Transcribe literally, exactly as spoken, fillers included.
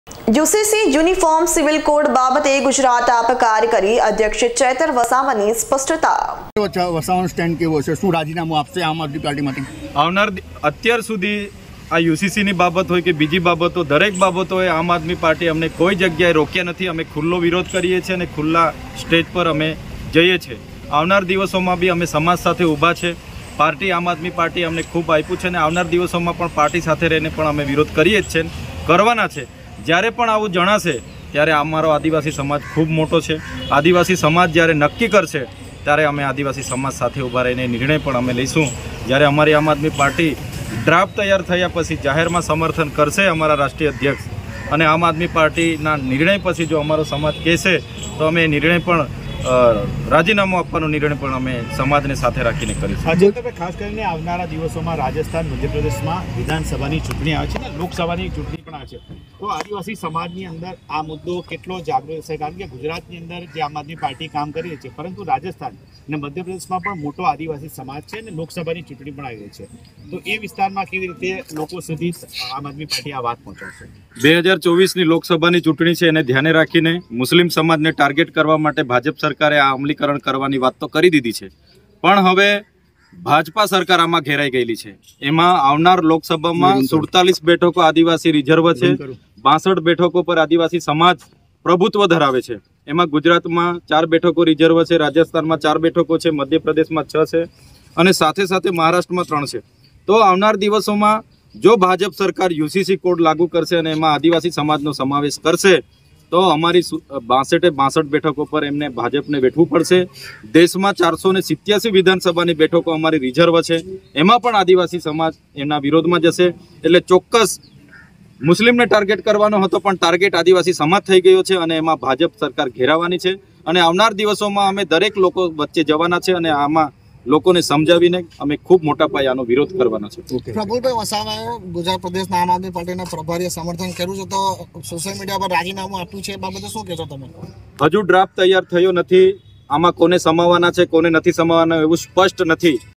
UCC uniform civil code બાબતે ગુજરાત આપકાર કરી અધ્યક્ષ ચેતર વસાવાની સ્પષ્ટતા। વસાવાનું સ્ટેન્ડ કેવો છે? શું રાજીનામું આપશે આમ આદમી પાર્ટીમાંથી? આવનાર અત્યાર સુધી આ યુસીસીની બાબત હોય કે બીજી બાબતો, દરેક બાબતોએ આમ આદમી પાર્ટી અમને કોઈ જગ્યાએ રોક્યા નથી। અમે ખુલ્લો વિરોધ કરીએ છીએ અને ખુલ્લા સ્ટેજ પર અમે જઈએ છીએ। આવનાર દિવસોમાં બી અમે સમાજ સાથે ઊભા છે। પાર્ટી આમ આદમી પાર્ટી અમને ખૂબ આપ્યું છે અને આવનાર દિવસોમાં પણ પાર્ટી સાથે રહીને પણ અમે વિરોધ કરીએ જ છે, કરવાના છે। જ્યારે પણ આવું જણાશે ત્યારે અમારો આદિવાસી સમાજ ખૂબ મોટો છે। આદિવાસી સમાજ જ્યારે નક્કી કરશે ત્યારે અમે આદિવાસી સમાજ સાથે ઊભા રહીને નિર્ણય પણ અમે લઈશું। જ્યારે અમારી આમ આદમી પાર્ટી ડ્રાફ્ટ તૈયાર થયા પછી જાહેરમાં સમર્થન કરશે અમારા રાષ્ટ્રીય અધ્યક્ષ, અને આમ આદમી પાર્ટીના નિર્ણય પછી જો અમારો સમાજ કહેશે તો અમે નિર્ણય પણ રાજીનામું આપવાનો નિર્ણય પણ અમે સમાજને સાથે રાખીને કરીશું। આજે તમે ખાસ કરીને આવનારા દિવસોમાં રાજસ્થાન, મધ્યપ્રદેશમાં વિધાનસભાની ચૂંટણી આવે છે ને લોકસભાની ચૂંટણી પણ આવે છે, તો આદિવાસી સમાજની અંદર આ મુદ્દો કેટલો જાગૃત છે? કારણ કે ગુજરાતની અંદર જે આમ આદમી પાર્ટી કામ કરી રહી છે, પરંતુ રાજસ્થાન અને મધ્યપ્રદેશમાં પણ મોટો આદિવાસી સમાજ છે અને લોકસભાની ચૂંટણી પણ આવી રહી છે, તો એ વિસ્તારમાં કેવી રીતે લોકો સુધી આમ આદમી પાર્ટી આ વાત પહોંચાડશે? બે હજાર ચોવીસની લોકસભાની ચૂંટણી છે, એને ધ્યાને રાખીને મુસ્લિમ સમાજને ટાર્ગેટ કરવા માટે ભાજપ સરકારે આ અમલીકરણ કરવાની વાત તો કરી દીધી છે, પણ હવે ભાજપા સરકાર આમાં ઘેરાઈ ગયેલી છે। એમાં આવનાર લોકસભામાં સુડતાલીસ બેઠકો આદિવાસી રિઝર્વ છે, બાસઠ બેઠકો પર આદિવાસી સમાજ પ્રભુત્વ ધરાવે છે। એમાં ગુજરાતમાં ચાર બેઠકો રિઝર્વ છે, રાજસ્થાનમાં ચાર બેઠકો છે, મધ્યપ્રદેશમાં છ છે અને સાથે સાથે મહારાષ્ટ્રમાં ત્રણ છે। તો આવનાર દિવસોમાં જો ભાજપ સરકાર યુસીસી કોડ લાગુ કરશે અને એમાં આદિવાસી સમાજનો સમાવેશ કરશે તો અમારી બાસઠે બાસઠ બેઠકો પર એમને ભાજપને વેઠવું પડશે। દેશમાં ચારસો ને સિત્યાસી વિધાનસભાની બેઠકો અમારી રિઝર્વ છે, એમાં પણ આદિવાસી સમાજ એમના વિરોધમાં જશે। એટલે ચોક્કસ મુસ્લિમને ટાર્ગેટ કરવાનો હતો પણ ટાર્ગેટ આદિવાસી સમાજ થઈ ગયો છે અને એમાં ભાજપ સરકાર ઘેરાવાની છે અને આવનાર દિવસોમાં અમે દરેક લોકો વચ્ચે જવાના છે અને આમાં લોકોને સમજાવીને અમે ખૂબ મોટા પાયે આનો વિરોધ કરવાના છે। પ્રફુલભાઈ વસાવાએ ગુજરાત પ્રદેશના આમ આદમી પાર્ટીના પ્રભારીએ સમર્થન કર્યું છે, તો સોશિયલ મીડિયા પર રાજીનામું આપ્યું છે, એ બાબતે શું કહેશો તમે? હજુ ડ્રાફ્ટ તૈયાર થયો નથી, આમાં કોને સમાવવાના છે કોને નથી સમાવવાના એવું સ્પષ્ટ નથી।